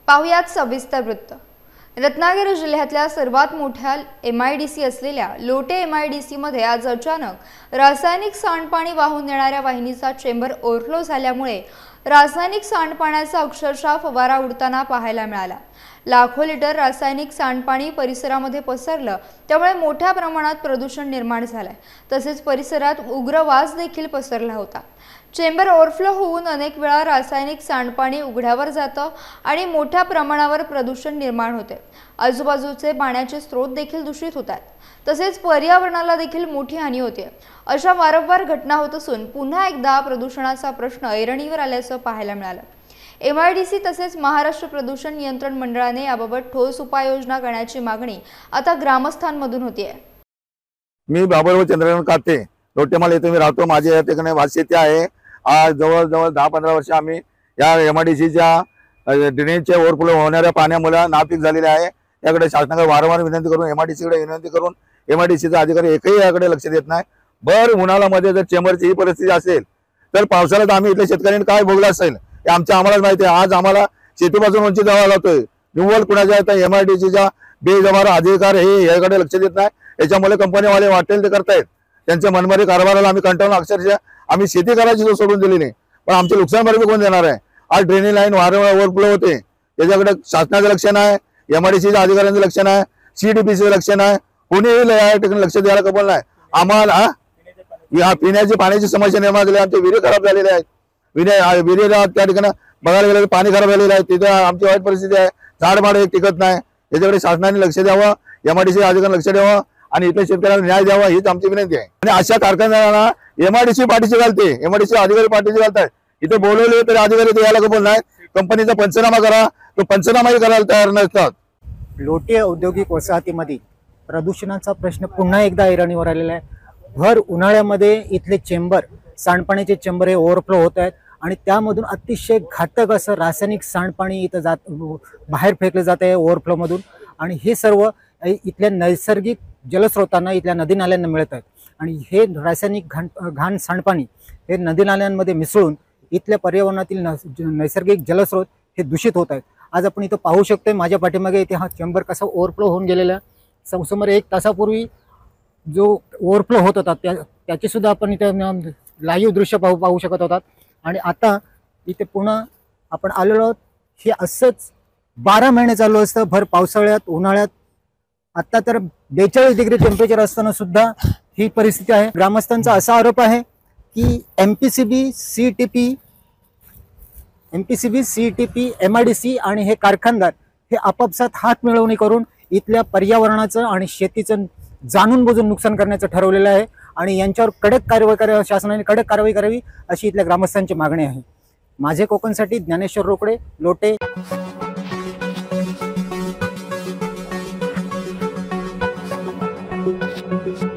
पाहुयात सविस्तर वृत्त। रत्नागिरी जिल्ह्यातल्या सर्वात मोठ्या MIDC असलेल्या लोटे MIDC मध्ये आज अचानक रासायनिक सांडपाणी वाहून नेणाऱ्या वाहिनीचा चेंबर ओव्हरफ्लो झाल्यामुळे रासायनिक सांडपाण्याचा अक्षरशः फवारा उडताना पाहायला मिळाला। लाखो लिटर रासायनिक सांडपाणी परिसरामध्ये पसरलं, त्यामुळे मोठ्या प्रमाणात प्रदूषण निर्माण झालंय। तसेच परिसरात उग्र वास देखील पसरला होता। चेंबर ओव्हरफ्लो होऊन अनेक वेळा रासायनिक सांडपाणी उघड्यावर जातं आणि मोठ्या प्रमाणावर प्रदूषण निर्माण होते। आजूबाजूचे पाण्याचे स्रोत देखील दूषित होतात, तसेच पर्यावरणाला देखील मोठी हानी होते। अशा वारंवार घटना होत असून पुन्हा एकदा प्रदूषणाचा प्रश्न ऐरणीवर आल्याचं पाहायला मिळालं। MIDC तसेच महाराष्ट्र प्रदूषण नियंत्रण मंडळाने याबाबत ठोस उपाययोजना करण्याची मागणी आता ग्रामस्थांमधून होतीये। मी बाबुराव चंद्रकांत काते लोटेमाल येथे मी राहतो। माझे या ठिकाणी भातशेती आहे। आज जवळजवळ 10-15 वर्ष आम्ही या MIDCच्या ड्रेनेजचे ओव्हरफ्लो होणाऱ्या पाण्यामुळे नापीक झालेले आहे। याकडे शासनाकडे वारंवार विनंती करून MIDCकडे विनंती करून MIDCचा अधिकारी एकही याकडे लक्ष देत नाही। भर उन्हाळ्यामध्ये जर चेंबरची ही परिस्थिती असेल तर पावसाळ्यात आम्ही इथल्या शेतकऱ्यांनी काय भोगलं असेल हे आम्हालाच माहिती आहे। आज आम्हाला शेतीपासून वंचित व्हावं लागतोय। निव्वळ कुणाच्या MIDCच्या बेजबार अधिकारी हे याकडे लक्ष देत नाही। याच्यामुळे कंपनीवाले वाटेल ते करतायत। त्यांच्या मनमारी कारभाराला आम्ही कंटाळून अक्षरशः आम्ही शेती करायची सोडून दिली नाही, पण आमचे नुकसान भरपाई कोण देणार आहे? आज ड्रेनेज लाईन वारंवार ओव्हरफ्लो होते, त्याच्याकडे शासनाचं लक्ष नाही, MIDCच्या अधिकाऱ्यांचं लक्ष नाही, CDPCचं लक्ष नाही, कोणीही या ठिकाणी लक्ष द्यायला कबूल नाही। आम्हाला या पिण्याची पाण्याची समस्या निर्माण झाली। आमचे विहिरी खराब झालेले आहेत। विहिरीला त्या ठिकाणी बघायला गेलं पाणी खराब झालेलं आहे। तिथे आमची वाईट परिस्थिती आहे। झाडमाड एक टिकत नाही। याच्याकडे शासनाने लक्ष द्यावं, MIDC अधिकाऱ्यांनी लक्ष द्यावं आणि इथल्या शेतकऱ्यांना न्याय द्यावा हीच आमची विनंती आहे। आणि अशा कारखान्यांना MIDC पाठीशी घालते, MIDC अधिकारी पाठीशी घालतात। इथे बोलवले तरी अधिकारी ते यायला कबूल नाही। कंपनीचा पंचनामा करा, तो पंचनामाही करायला तयार नसतात। लोटे औद्योगिक वसाहतीमध्ये प्रदूषणाचा प्रश्न पुन्हा एकदा ऐरणीवर आलेला आहे। भर उन्हाळ्यामध्ये इथले चेंबर सांडपाण्याचे चेंबर हे ओव्हरफ्लो होत आहेत आणि त्यामधून अतिशय घातक असं रासायनिक सांडपाणी इथं बाहेर फेकलं जात आहे ओव्हरफ्लो मधून। आणि हे सर्व इथल्या नैसर्गिक जलस्रोतांना इथल्या नदी नाल्यांना मिळत आहेत आणि हे रासायनिक घाण सांडपाणी हे नदी नाल्यांमध्ये मिसळून इथल्या पर्यावरणातील नैसर्गिक जलस्रोत हे दूषित होत आहेत। आज आपण इथं पाहू शकतोय माझ्या पाठीमागे इथे हा चेंबर कसा ओव्हरफ्लो होऊन गेलेला आहे। सुमारे 1 तासापूर्वी जो ओव्हरफ्लो होत होता त्याची सुद्धा आपण इथे लाईव्ह दृश्य पाहू शकत होतात। आणि आता इथे पुन्हा आपण आलेलो आहोत। हे असंच 12 महिने चालू असतं, भर पावसाळ्यात उन्हाळ्यात। आता तर 42 डिग्री टेम्परेचर असताना सुद्धा ही परिस्थिती आहे। ग्रामस्थांचा असा आरोप आहे की MPCB, CTP, MIDC आणि हे कारखानदार हे आपापसात हात मिळवणी करून इथल्या पर्यावरणाचं आणि शेतीचं जाणून बुजून नुकसान करण्याचं ठरवलेलं आहे आणि यांच्यावर कडक कारवाई करावी, शासनाने कडक कारवाई करावी अशी इथल्या ग्रामस्थांची मागणी आहे। माझे कोकणसाठी ज्ञानेश्वर रोकडे, लोटे। Thank you.